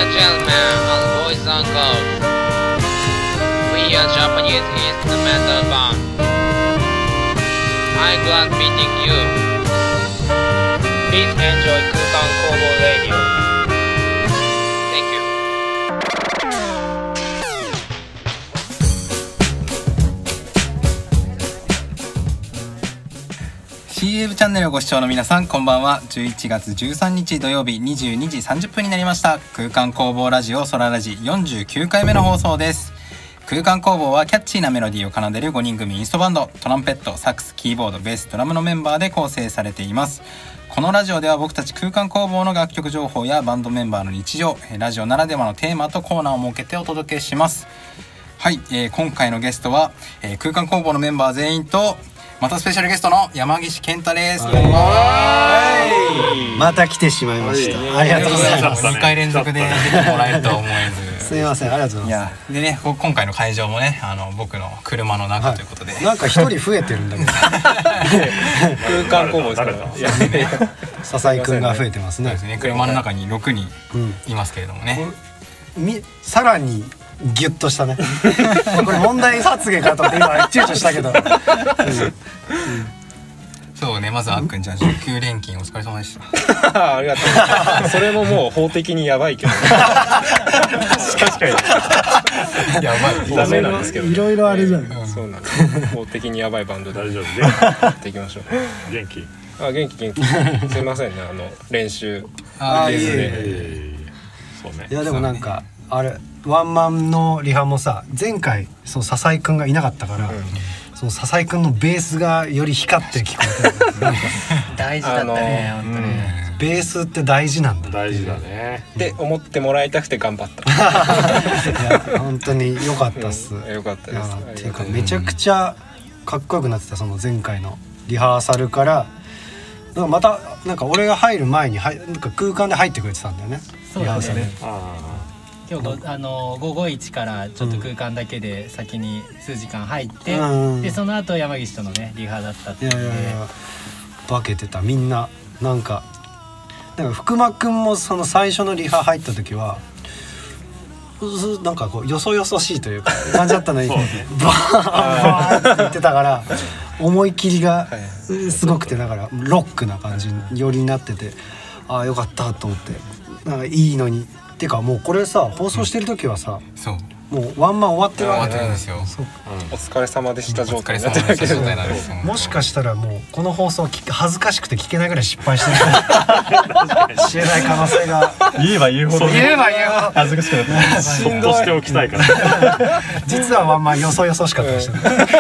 gentlemen, and boys and girls, we are Japanese instrumental band. I'm glad meeting you. Please enjoy Kukan Kobo Radio. Thank you. CF チャンネルをご視聴の皆さん、こんばんは。11月13日土曜日22時30分になりました。空間工房ラジオ空ラジ49回目の放送です。空間工房はキャッチーなメロディーを奏でる5人組インストバンド、トランペット、サックス、キーボード、ベース、ドラムのメンバーで構成されています。このラジオでは僕たち空間工房の楽曲情報やバンドメンバーの日常、ラジオならではのテーマとコーナーを設けてお届けします。はい、今回のゲストは、空間工房のメンバー全員とまたスペシャルゲストの山岸健太です。こんばんは。 また来てしまいました。ありがとうございます。 2回連続で出てもらえるとは思えずすみません、ありがとうございます。 でね、今回の会場もね、僕の車の中ということで、 なんか一人増えてるんだけど空間工房ですから笹井くんが増えてますね。 そうですね、車の中に6人いますけれどもね、 さらにギュッとしたねこれ問題発言かと思って今躊躇したけどそうね、まずあっくんちゃん19連勤お疲れ様でした。 ありがとう。それももう法的にやばいけど確かにやばい、ダメなんですけど、 いろいろあれじゃん。 そうなんです。法的にやばいバンドで大丈夫でやっていきましょう。 元気元気すいませんね、練習いですね。 そうね。 いやでもなんかあれワンマンのリハもさ、前回その笹井くんがいなかったから、その笹井くんのベースがより光って聞こえてる大事だったね、本当に。 ベースって大事なんだ大事だねって思ってもらいたくて頑張った。 いや本当に良かったっす。 よかったいやです。 っていうかめちゃくちゃかっこよくなってた。その前回のリハーサルからなんかまたなんか俺が入る前になんか空間で入ってくれてたんだよね。 そうだね。 あ今日午後1からちょっと空間だけで先に数時間入って、でその後山岸とのねリハだったっていうので、 化けてたみんな。なんか福間くんもその最初のリハ入った時はなんかこうよそよそしいというか感じだったのにバーンって言ってたから思い切りがすごくて、だからロックな感じによりになってて、ああよかったと思って、なんかいいのに。てかもうこれさ、放送してる時はさ、 そうもうワンマン終わってるわけ終わってるんですよ。 お疲れ様でした状態になお疲れ様でした状ってるわけで態なんですよ。 もしかしたらもうこの放送恥ずかしくて聞けないぐらい失敗してる知れない可能性が言えば言うほど言えば言うほど恥ずかしくなってそっとしておきたいから実はワンマンよそよそしかったりして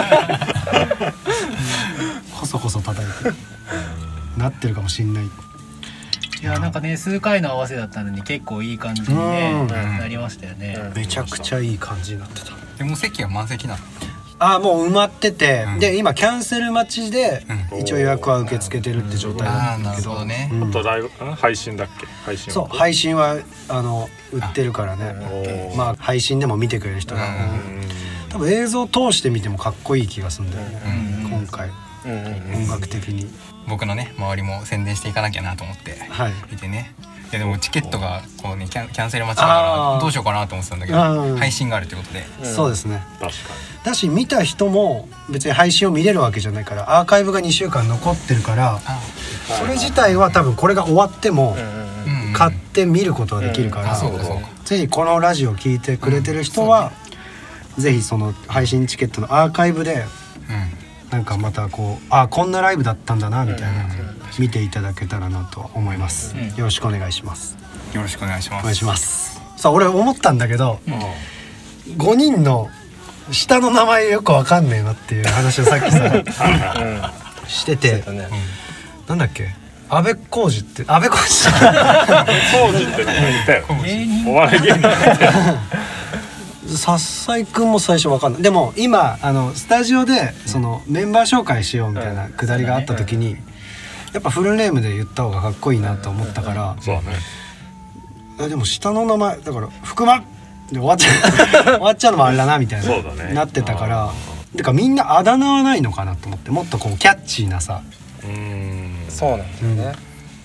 こそこそ叩いてなってるかもしんない。 いやなんかね数回の合わせだったのに結構いい感じにねなりましたよね。 めちゃくちゃいい感じになってた。 でも席は満席なの。 ああもう埋まってて、で今キャンセル待ちで一応予約は受け付けてるって状態なんだけど、 ね。 あとライブ配信だっけ？配信そう配信は売ってるからね。まあ配信でも見てくれる人が多分映像通して見てもかっこいい気がするんだよね、今回音楽的に。 僕のね周りも宣伝していかなきゃなと思っていてね。いやでもチケットがこうねキャンセル待ちだからどうしようかなと思ってたんだけど、配信があるってことで。 そうですね。 確かだし見た人も別に配信を見れるわけじゃないから、アーカイブが2週間残ってるから、それ自体は多分これが終わっても買って見ることができるから、ぜひこのラジオ聞いてくれてる人はぜひその配信チケットのアーカイブでなんかまたこうこんなライブだったんだなみたいな見ていただけたらなと思います。よろしくお願いします。 よろしくお願いします。 お願いします。さあ俺思ったんだけど、5人の下の名前よくわかんねえなっていう話をさっきさしてて、なんだっけ、安倍浩二って安倍浩当時って言ったよ。お笑い芸人だったよ。 二笹井くんも最初わかんない。でも今スタジオでそのメンバー紹介しようみたいなくだりがあった時にやっぱフルネームで言った方がかっこいいなと思ったから、 そうだね。 でも下の名前だから福間で終わっちゃうのもあれだなみたいななってたから、てかみんなあだ名はないのかなと思って、もっとこうキャッチーなさ。 そうなんですよね。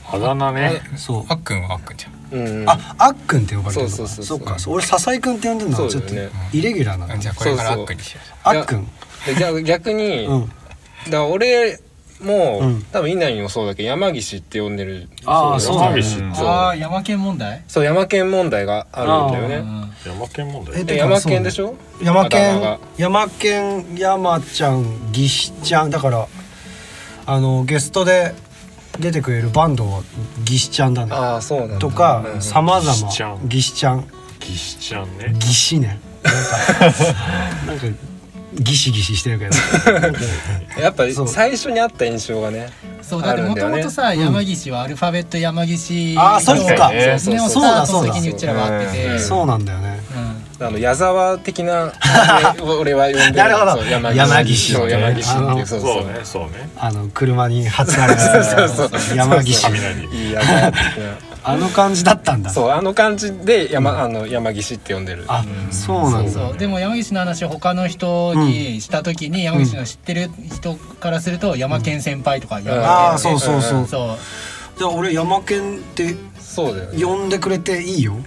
あだ名ね。 そうあっくんはあっくんじゃん。 あっくんって呼ばれてるのか。 そうか俺笹井くんって呼んでるのはちょっとイレギュラーなんだ。 じゃあこれからあっくんにしよう。 あっくん逆にだから俺も多分稲荷もそうだけど山岸って呼んでる。 ああそうなんだ。 ああ山県問題。 そう山県問題があるんだよね。 山県問題。 山県でしょ。 山県山ちゃんぎしちゃんだからゲストで出てくれるバンドはぎしちゃんだね。 ああそうなんだ。 とかさまざまぎしちゃんぎしちゃんね。 ぎしね。なんかギシギシしてるけどやっぱ最初にあった印象がね。 そうだってもともとさ山岸はアルファベット山岸あそうかそうだ先にうちらは会っててそうなんだよね。 矢沢的な俺は呼んでる。 なるほど山岸っていうそうね車に貼ってある山岸いい矢沢的な感じだったんだ。 そう感じで山岸って呼んでる。 あそうなんだ。 でも山岸の話を他の人にした時に山岸の知ってる人からすると山県先輩とかああそうじゃあ俺山県って呼んでくれていいよ。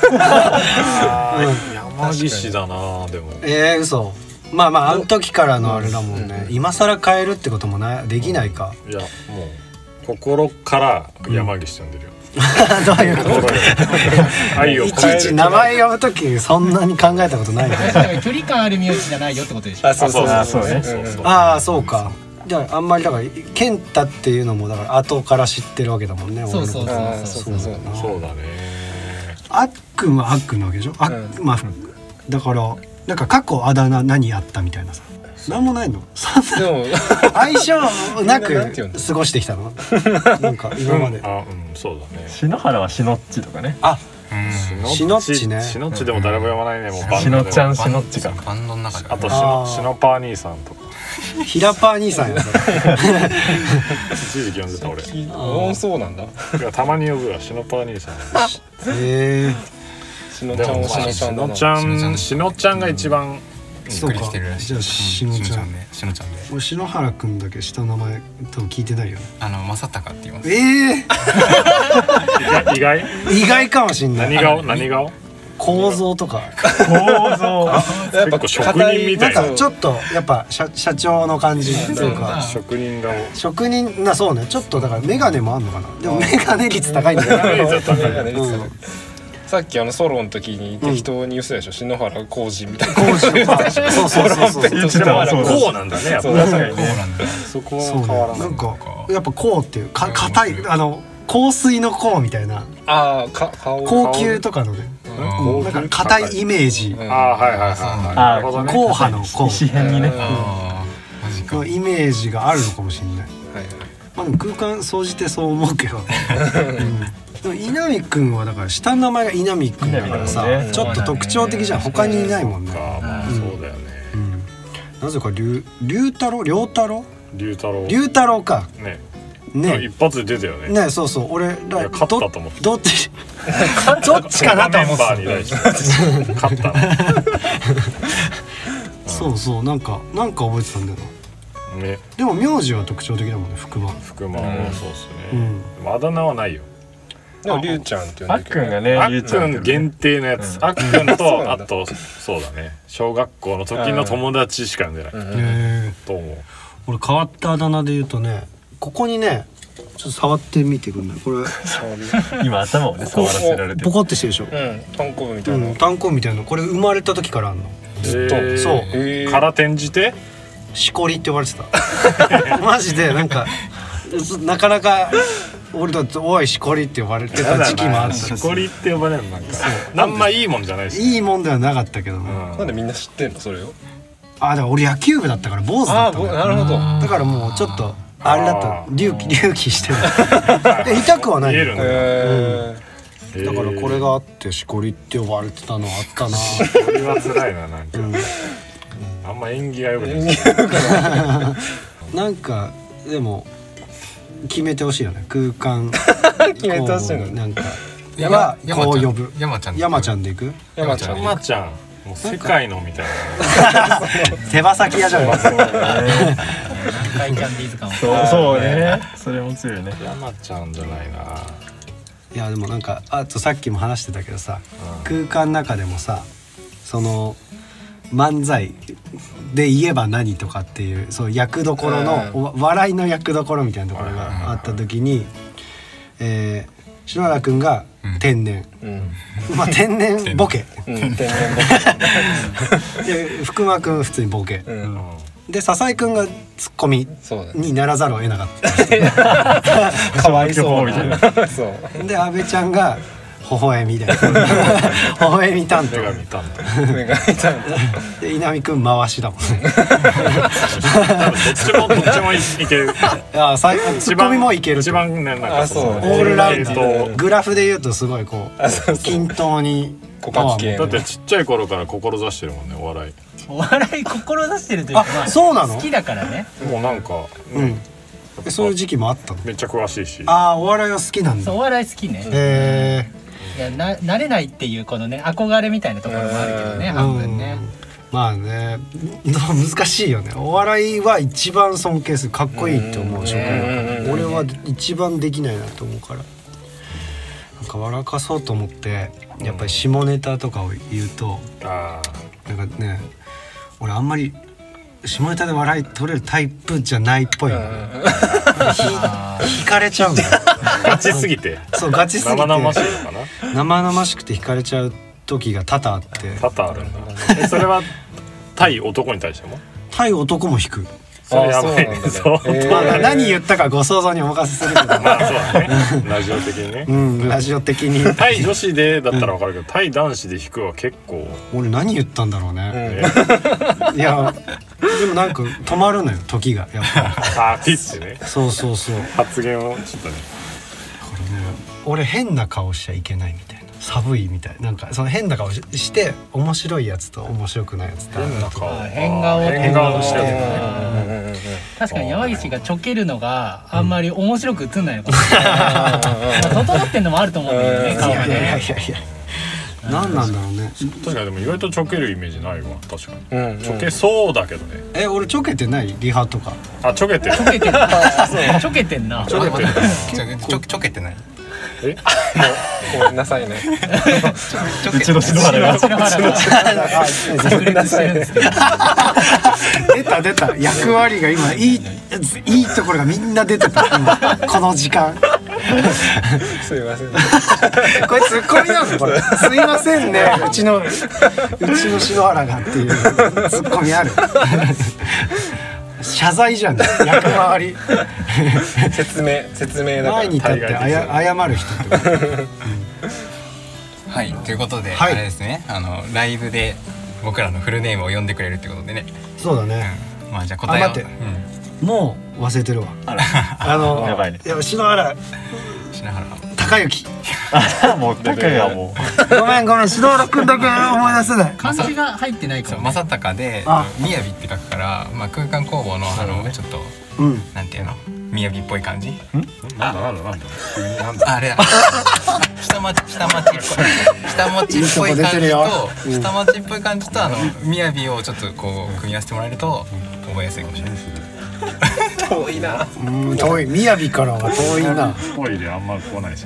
山岸だなでも。 嘘。まああの時からのあれだもんね。今更変えるってこともできないか。 いやもう心から山岸呼んでるよ。 どういうこと？いちいち名前呼ぶときそんなに考えたことない。 距離感ある名字じゃないよってことでしょ。 あそうああそうか。じゃああんまりだから健太っていうのもだから後から知ってるわけだもんね。 そうそうだね。 あっくんはあっくんなわけでしょ。まあだからなんか過去あだ名何やったみたいなさ。なんもないの。でも相性なく過ごしてきたの。なんか今まで。 そうだね。 篠原はしのっちとかね。 あ、しのっちね。 しのっちでも誰も読まないね。もうしのちゃんしのっちが。 バンドの中で。 あとしのパー兄さんとか。 ひらパー兄さんや。 一時期呼んでた俺。 そうなんだ。 たまに呼ぶわしのパー兄さん。 しのちゃんしのちゃんが一番。 そうか。じゃあしのちゃんね。 しのちゃんで。 俺篠原くんだけ下の名前多分聞いてないよね。 正隆って言います。 意外かもしんない。 何顔？ 構造とか。 やっぱ職人みたいな。 ちょっとやっぱ社長の感じっていうか。 職人顔。 職人なそうね。ちょっとだからメガネもあんのかな。でもメガネ率高いんだよ。 さっきソロの時に適当に言ってたでしょ。篠原浩二みたいな。 そうこうなんだね。やっぱ確かにね。そこは変わらない。 なんかやっぱこうっていう硬い香水のこうみたいな。高級とかのね。なんか硬いイメージ。 はいはい。 硬派のこう。 石片にね。 イメージがあるのかもしれない。まあでも空間総じてそう思うけど。でも稲見くんはだから下の名前が稲見くんだからさ、ちょっと特徴的じゃん。他にいないもんね。 そうだよね。 なぜか龍太郎か。 ね一発で出たよね。 ねそうそう俺ら勝ったと思って。 どっちかなと思って。 勝った。 そうなんか覚えてたんだよな。でも名字は特徴的だもんね。福間もそうですね。あだ名はないよ。 でもりゅうちゃんってあっくんがね、 あっくん限定のやつ。あっくんとあとそうだね。小学校の時の友達しか呼んでない。と思う。 俺変わったあだ名で言うとね、ここにねちょっと触ってみてくんない。これ今頭をね触らせられてポコってしてるでしょ。 単行部みたいな。 単行部みたいな。これ生まれた時からあんの。 ずっと。そうから転じてしこりって呼ばれてた。マジでなんかなかなか俺だっておいしこりって呼ばれてた時期もあった。 しこりって呼ばれるのなんかあんまいいもんじゃないし。 いいもんではなかったけど。 なんでみんな知ってんのそれを。 だから俺野球部だったから坊主だった。 なるほど。 だからもうちょっとあれだった隆起してる。痛くはない。だからこれがあってしこりって呼ばれてたのあったな。 これは辛いななんか。あんま縁起が良くない。 なんかでも決めてほしいよね。空間決めてほしいの。 なんかこう呼ぶ。山ちゃんでいく。 山ちゃんもう世界のみたいな。 手羽先屋じゃない。 南海キャンディーズ感を。 そうね。それも強いね。 山ちゃんじゃないな。 いやでもなんかあとさっきも話してたけどさ、空間の中でもさその漫才で言えば何とかっていうそう役どころの笑いの役どころみたいなところがあった時に篠原くんが天然、まあ天然ボケで福間くん普通にボケで笹井くんがツッコミにならざるを得なかったかわいそうみたいな。 で阿部ちゃんが微笑みで微笑み担当女神担当。 で稲見くん回しだもんねどっちもいける。 いやツッコミもいける一番ねなんかそのオールラウンドグラフで言うとすごいこう均等にパワーもだってちっちゃい頃から志してるもんねお笑い。 お笑い志してるというか、まあそうなの好きだからね。 もうなんかそういう時期もあったの。 めっちゃ詳しいし。 ああお笑いは好きなんだ。 そうお笑い好きね。いや慣れないっていうこのね憧れみたいなところもあるけどね半分ね。 まあね難しいよね。お笑いは一番尊敬するかっこいいって思う職業。俺は一番できないなと思うから。なんか笑かそうと思ってやっぱり下ネタとかを言うとなんかね俺あんまり下ネタで笑い取れるタイプじゃないっぽいよね。引かれちゃうんだよ。 ガチすぎて。 そうガチすぎて生々しいのかな。 生々しくて引かれちゃう時が多々あって。 多々あるんだ。それは対男に対しても？ 対男も引く。 それやばいね。 何言ったかご想像にお任せするけど。 まあそうだね。ラジオ的にね。 うんラジオ的に。 対女子でだったらわかるけど、対男子で引くは結構。 俺何言ったんだろうね。いやでもなんか止まるのよ時がやっぱ。 ピッてね。 そうそうそう。 発言をちょっとね。 俺変な顔しちゃいけないみたいな。寒いみたいなんかその変な顔して面白いやつと面白くないやつって変な顔変顔してるね。確かに山岸がちょけるのがあんまり面白く映んないのかもしれない。整ってんのもあると思うんだよね顔がね。 いや何なんだろうね。 確かにでも意外とちょけるイメージないわ確かに。ちょけそうだけどね。 俺ちょけてないリハとか。 あちょけてる。 ちょけてる。ちょけてんな。 ちょけてない。 ごめんなさいね。 うちの篠原が出た役割が今いいところがみんな出てたこの時間。 すいません。 これツッコミなのこれ。すいませんねうちの篠原がっていうツッコミある。謝罪じゃん役回り。 説明だから前に立って謝る人ってこと。 はいということで、 はい、 あれですねライブで僕らのフルネームを呼んでくれるってことでね。 そうだね、 まあじゃあ答えを待って、もう忘れてるわ。 やばいね。 篠原高之。 もう高がもうごめん篠原くんだけ思い出せない。 漢字が入ってないから。 正隆で雅って書くからまあ空間工房のちょっとなんていうの雅っぽい感じ。 なんだあれ下町っぽい感じと下町っぽい感じと雅をちょっとこう組み合わせてもらえると覚えやすいかもしれない。 遠いな。 遠い雅からは遠いな。 ぽいであんま来ないし。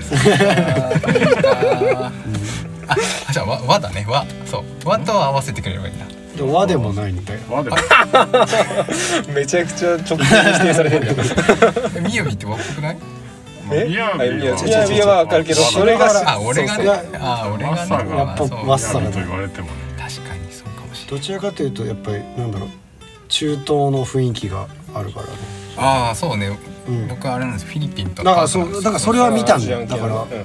じゃあ和だねそう和と合わせてくれればいいな。 和でもないんだよ。 めちゃくちゃ直接否定されてる。 雅って和っぽくない？ 雅はわかるけどそれが俺がねやっぱワッサラと言われてもね。 確かにそうかもしれない。 どちらかというとやっぱりなんだろう中東の雰囲気があるからね。 ああそうね。僕あれなんですフィリピンとだからそれは見たんだよ。だからだ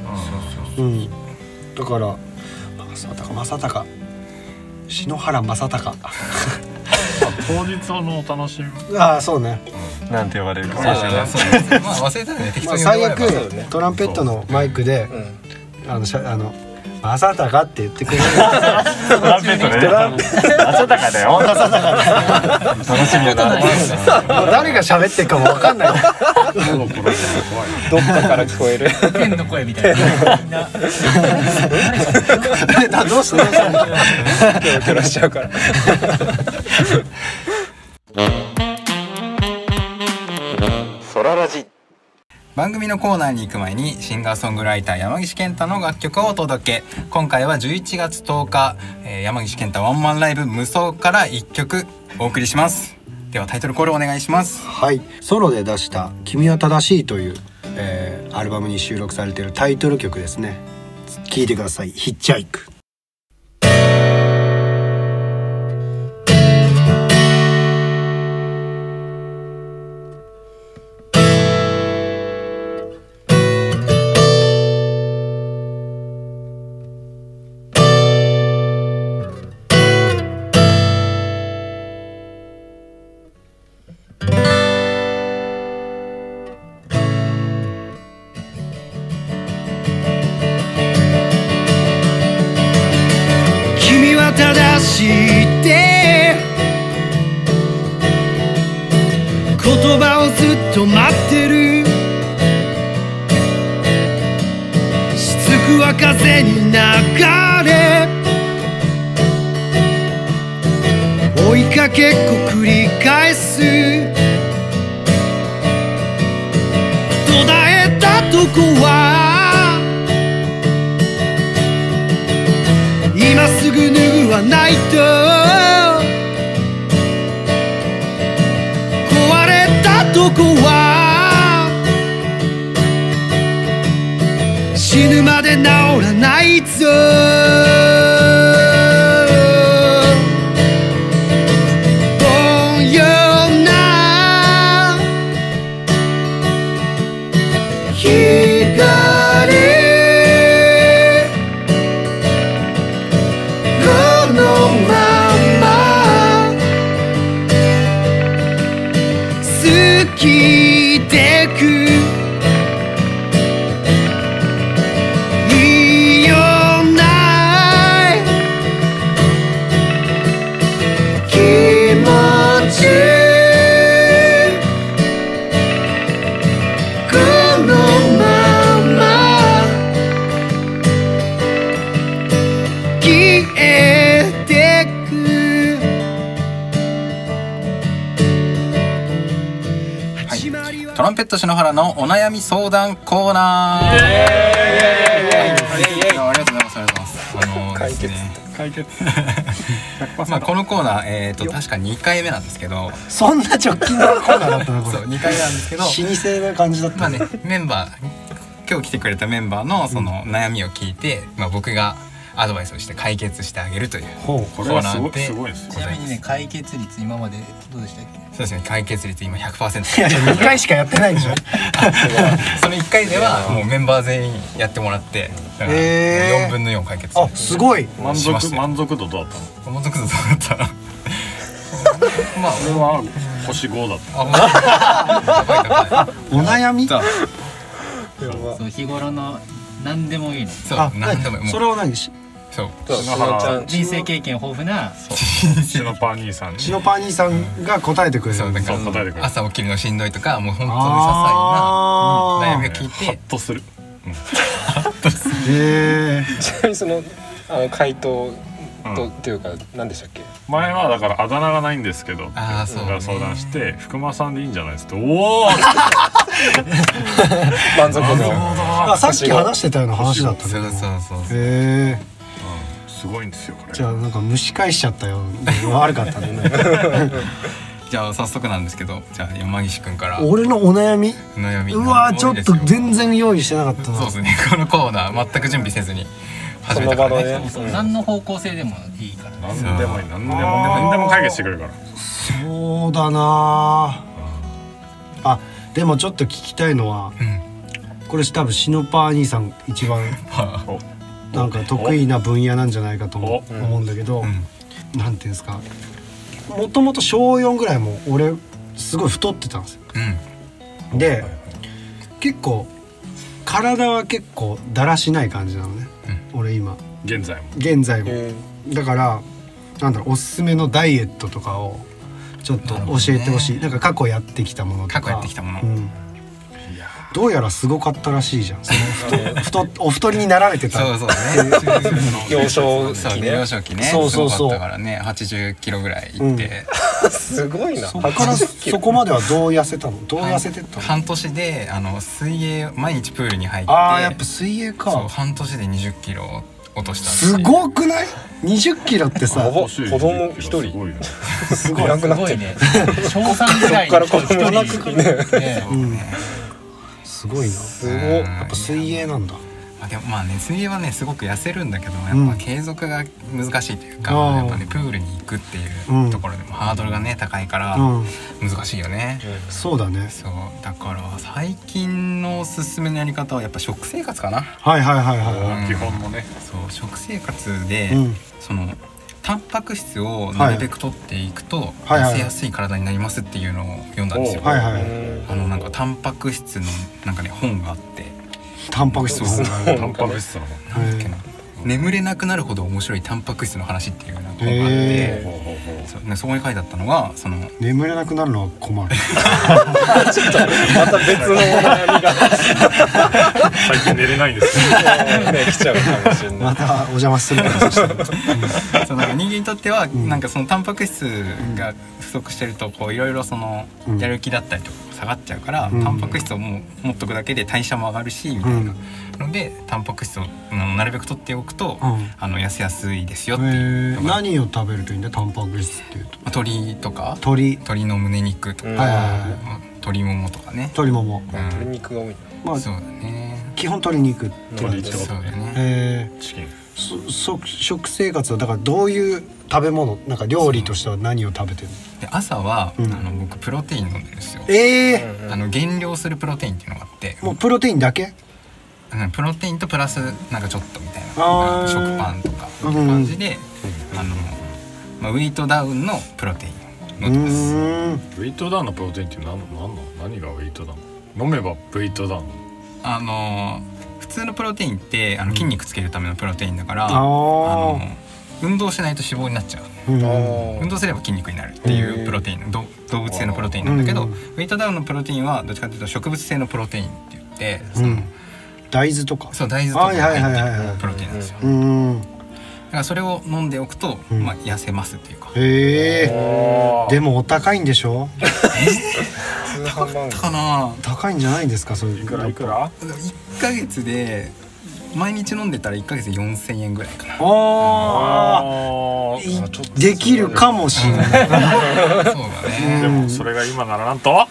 から正隆篠原正隆。 当日のお楽しみ。 ああそうね。 なんて呼ばれるか。 まあ忘れたらね適当に最悪トランペットのマイクで正隆って言ってくれる。 トランペットね。正隆だよ。楽しみだな。 誰が喋ってるかもわかんない。 どっかから聞こえる天の声みたいな。みんなどうしたキョロキョロしちゃうから。 番組のコーナーに行く前にシンガーソングライター山岸健太の楽曲をお届け。今回は11月10日、山岸健太ワンマンライブ無双から1曲お送りします。ではタイトルコールお願いします。 はい、ソロで出した「君は正しい」という、アルバムに収録されているタイトル曲ですね。聴いてください。ヒッチハイク。 正しいって言葉をずっと待ってる。しつくは風に流れ追いかけっこ繰り返す。途絶えたとこは今すぐ脱ぐはないと。壊れたとこは死ぬまで治らないぞ。ぼんよな光生きてくいいよない気持ちこのまま消えてく。 トランペット篠原のお悩み相談コーナー。ありがとうございます。ありがとうございます。 解決まあこのコーナー確か2回目なんですけど、 そんな直近のコーナーだったのこれ。 そう2回目なんですけど、 老舗な感じだったね。 メンバー今日来てくれたメンバーのその悩みを聞いて、僕がアドバイスをして解決してあげるというコーナーで。 すごいですよ。 ちなみにね、解決率今までどうでしたっけ？ そうですね、解決率今 100%。 いや2回しかやってないでしょ。 その1回ではもうメンバー全員やってもらって、だから4分の4解決。 あ、すごい。 満足度どうだったの？ 満足度どうだったの？ まあ俺は星5だった。 お悩み？ そう、日頃の何でもいいの。 そう、何でもいい。 それは何し？ そう、 人生経験豊富なシノパー兄さんに。 シノパー兄さんが答えてくれる。 そうだから答えてくれる。 朝起きるのしんどいとか、もう本当に些細な悩みを聞いてハッとする。 ちなみにその回答とっていうか何でしたっけ？ 前はだからあだ名がないんですけどって相談して福間さんでいいんじゃないですか。おお。 満足度。 さっき話してたような話だったね。 そう。 へえ。 すごいんですよこれ。 じゃあなんか蒸し返しちゃったよ。悪かったね。 じゃあ早速なんですけど、じゃあ山岸くんから。 俺のお悩み？ 悩み。 うわ、ちょっと全然用意してなかったな。 そうですね。このコーナー全く準備せずに始めたからね。 何の方向性でもいいから。 何でもいい。何でも解決してくれるから。 そうだなあ。でもちょっと聞きたいのは、これ多分シノパー兄さん一番なんか得意な分野なんじゃないかと思うんだけど、なんていうんですか、もともと小4ぐらいも俺すごい太ってたんですよ。で結構体は結構だらしない感じなのね、俺今現在もだからなんだろう、おすすめのダイエットとかをちょっと教えてほしい。なんか過去やってきたものとか、どうやらすごかったらしいじゃん。そのお太りになられてた。 そうね。 幼少期ね。 すごかったからね、80キロぐらいいって。 すごいな。 そこからそこまではどう痩せたの？どう痩せてったの？ 半年で水泳毎日プールに入って、 ああやっぱ水泳そうか。 半年で20キロ落としたってすいう。 ごくない？20キロってさ、 子供一人すごいね。 すごい。 すごいね。小3ぐらいの人一人ね。 すごいな。 すごい。 やっぱ水泳なんだ。 でもまあね水泳はねすごく痩せるんだけどやっぱ継続が難しいというか、やっぱねプールに行くっていうところでもハードルがね高いから難しいよね。 そうだね。 そうだから最近のおすすめのやり方はやっぱ食生活かな。 はいはいはいは基本のね。 そう食生活で、そのタンパク質をなるべく取っていくと痩せやすい体になりますっていうのを読んだんですよ。 はいはい。 なんかタンパク質のなんかね本があって、 タンパク質の本がある。 タンパク質のなんだっけな、眠れなくなるほど面白いタンパク質の話っていうなんか本があって、そこに書いてあったのがその眠れなくなるのは困る。 ちょっとまた別のお悩みが最近寝れないんですよ。 ね来ちゃうかもしれない。 またお邪魔するからそしたら。 そうなんか人間にとってはなんかそのタンパク質が不足してるとこういろいろそのやる気だったりとか下がっちゃうから、タンパク質をもう持っとくだけで代謝も上がるしみたいなので、タンパク質をなるべく取っておくと、痩せやすいですよっていうのが、 何を食べるといいんだタンパク質っていうと？ 鶏とか鶏の胸肉とか、鶏ももとかね。 鶏もも。 鶏肉が多い。 まあそうだね。 基本鶏肉って鶏ってことそうだね。 チキン。 食生活はだからどういう食べ物なんか料理としては何を食べてるの？ で朝は僕プロテイン飲んでるんですよ。減量するプロテインっていうのがあって、 もうプロテインだけ？ プロテインとプラスなんかちょっとみたいな食パンとかっていう感じで、ウェイトダウンのプロテインを飲んでます。 ウェイトダウンのプロテインって何がウェイトダウン？飲めばウェイトダウン？ 普通のプロテインって筋肉つけるためのプロテインだから、運動しないと脂肪になっちゃう。運動すれば筋肉になるっていうプロテイン、動物性のプロテインなんだけど、ウェイトダウンのプロテインはどっちかというと植物性のプロテインって言って、 大豆とか。 そう大豆とかが入ってるプロテインなんですよ。だからそれを飲んでおくと痩せますっていうか。 でもお高いんでしょ？ かな。 高いんじゃないんですか？それいくら ？1ヶ月で毎日飲んでたら1ヶ月で4000円ぐらいかな。 できるかもしれない。 そうだね。 でもそれが今ならなんと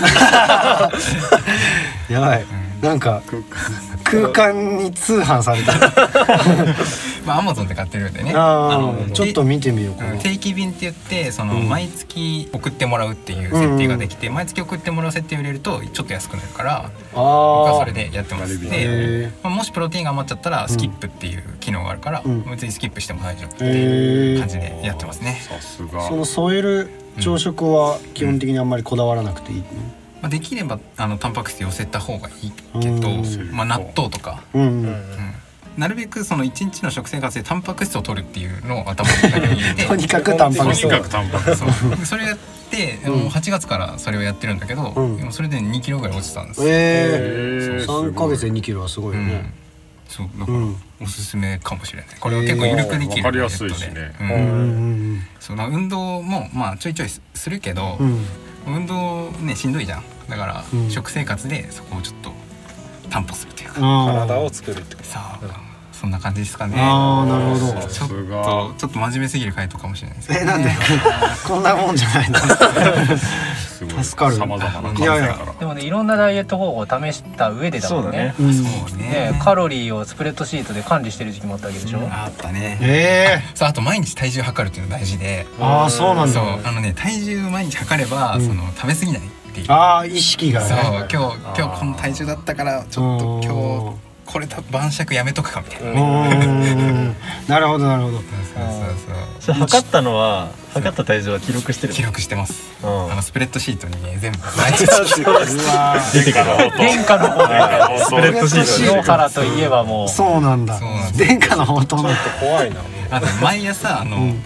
やばい。なんか空間に通販されてる。 まあ Amazon で買ってるんでね。 ちょっと見てみようかな。 定期便って言ってその毎月送ってもらうっていう設定ができて、毎月送ってもらう設定を入れるとちょっと安くなるから、僕はそれでやってます。で、もしプロテインが余っちゃったらスキップっていう機能があるから、別にスキップしても大丈夫っていう感じでやってますね。 さすが。 その添える朝食は基本的にあんまりこだわらなくていいの？ できればタンパク質寄せた方がいいけど、納豆とか、なるべくその1日の食生活でタンパク質を取るっていうのを頭に入れてとにかくタンパク質。 それやって8月からそれをやってるんだけど、それで2キロぐらい落ちたんです。 3ヶ月で2キロはすごいよね。 そうだからおすすめかもしれない。これは結構緩くできる。 わかりやすいしね。 運動もまあちょいちょいするけど、運動ねしんどいじゃん。だから食生活でそこをちょっと担保するというか、 体を作るってこと。 さあそんな感じですかね。 なるほど。 ちょっと真面目すぎる回答かもしれないです。 なんでこんなもんじゃないの？助かる。 様々な可能性から。 でもねいろんなダイエット方法を試した上でだもんね。 そうね。 カロリーをスプレッドシートで管理してる時期もあったわけでしょ。 あったね。さああと毎日体重測るっていうの大事で。 そうなんだ。 そう体重毎日測ればその食べ過ぎないっていう。 意識がね。 そう今日この体重だったからちょっと今日これ晩酌やめとくかみたいな。 なるほどなるほど。 そう測ったのは測った体重は記録してる。 記録してます。スプレッドシートにね全部出てから殿下の方スプレッドシート。 野原といえばもうそうなんだ。殿下の方と怖いな。 毎朝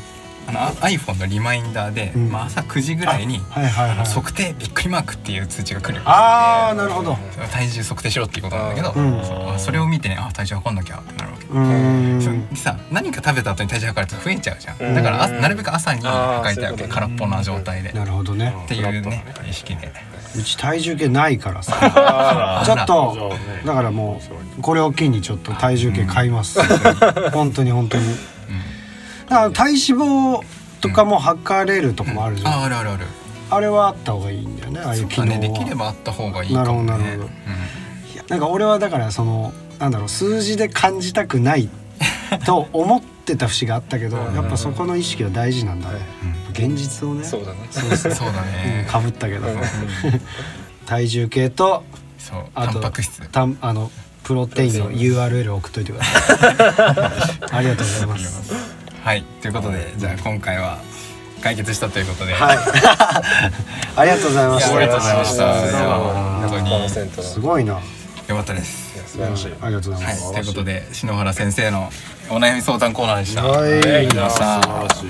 iPhone のリマインダーで、朝9時ぐらいに測定びっくりマークっていう通知が来るようにああなるほど。 体重測定しろっていうことなんだけど、それを見てね、体重測んなきゃってなるわけ。さ、何か食べた後に体重測ると増えちゃうじゃん。だからなるべく朝に測りたいわけ、空っぽな状態で。 なるほどね。 っていうね意識で。 うち体重計ないからさちょっとだからもうこれを機にちょっと体重計買います。本当に本当に。だから体脂肪とかも測れるとこもあるじゃん。 あるあるある。 あれはあった方がいいんだよね。ああいう機能はできればあった方がいいかもね。 なるほどなるほど。なんか俺はだからそのなんだろう、数字で感じたくないと思ってた節があったけど、やっぱそこの意識は大事なんだね。現実をね。 そうだね。 そうだね。 かぶったけど体重計とタンパク質、 プロテインの URL 送っといてください。ありがとうございます。 はい、ということでじゃあ今回は解決したということで、 はい、ありがとうございました。 ありがとうございました。本当にすごいな。 よかったです。 素晴らしい。ありがとうございます。 ということで篠原先生のお悩み相談コーナーでした。 はい、 ありがとうございました。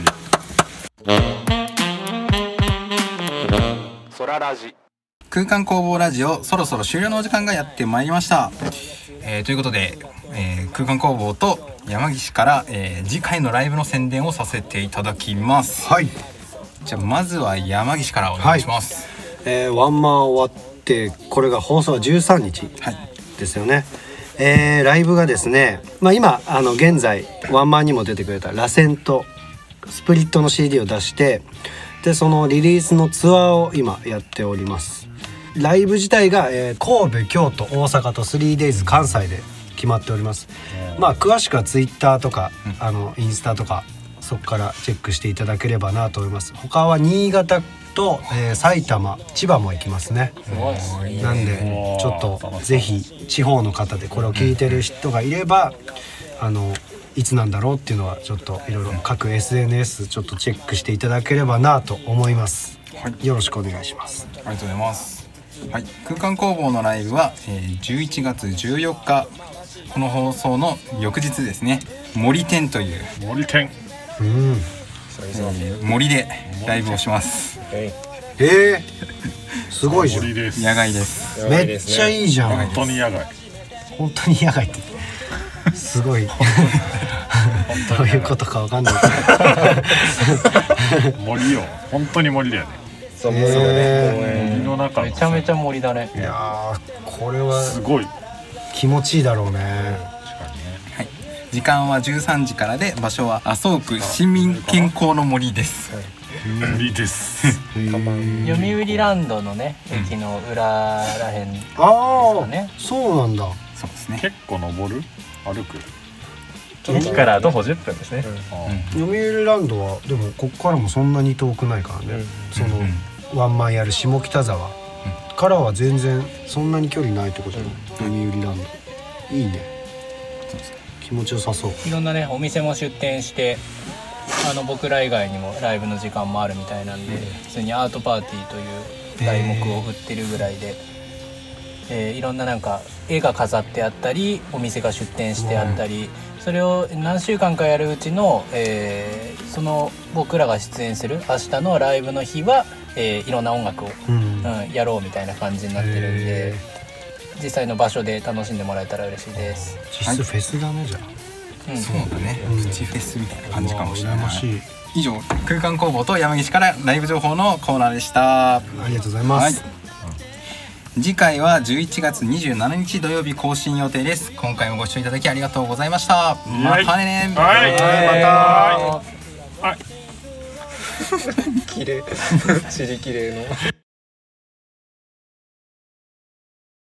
空ラジ空間工房ラジオ、そろそろ終了のお時間がやってまいりました。ということで、空間工房と山岸から、次回のライブの宣伝をさせていただきます。 はい。 じゃあまずは山岸からお願いします。 ワンマン終わってこれが放送は13日ですよね。ライブがですね、今現在ワンマンにも出てくれた螺旋とスプリットの CD を出して、でそのリリースのツアーを今やっております。ライブ自体が、神戸、京都、大阪と 3days 関西で決まっております。詳しくは Twitter とか、インスタとかそこからチェックしていただければなと思います。他は新潟と、埼玉、千葉も行きますね。なんでちょっとぜひ地方の方でこれを聞いてる人がいれば、いつなんだろうっていうのはちょっといろいろ各 SNS ちょっとチェックしていただければなと思います。よろしくお願いします。 ありがとうございます。はい、空間工房のライブは、11月14日この放送の翌日ですね、森店という森でライブをします。 すごいじゃん。 野外です。 めっちゃいいじゃん。 本当に野外。 本当に野外ってすごいどういうことかわかんない森よ、本当に森だよね。 そうね。 森の中めちゃめちゃ森だね。 いやこれはすごい気持ちいいだろうね。 はい、時間は13時からで、場所は麻生区市民健康の森です。 森です。 読売ランドのね駅の裏らへんですかね。 そうなんだ。 そうですね。 結構登る？歩く？ 駅から徒歩10分ですね。 読売ランドはでもここからもそんなに遠くないからね。そのワンマンやる下北沢からは全然そんなに距離ないってことだ。読売ランドいいね。気持ちよさそう。 いろんなねお店も出店して、僕ら以外にもライブの時間もあるみたいなんで、普通にアートパーティーという題目を売ってるぐらいで、いろんななんか絵が飾ってあったりお店が出店してあったり、それを何週間かやるうちの、その僕らが出演する明日のライブの日は、いろんな音楽を、やろうみたいな感じになってるんで、実際の場所で楽しんでもらえたら嬉しいです。 実質フェスだねじゃあ。 そうだね。プチフェスみたいな感じかもしれない。 羨ましい。 以上、空間工房と山岸からライブ情報のコーナーでした。 ありがとうございます。 次回は11月27日土曜日更新予定です。今回もご視聴いただきありがとうございました。またね。 はい。 綺麗。尻綺麗の。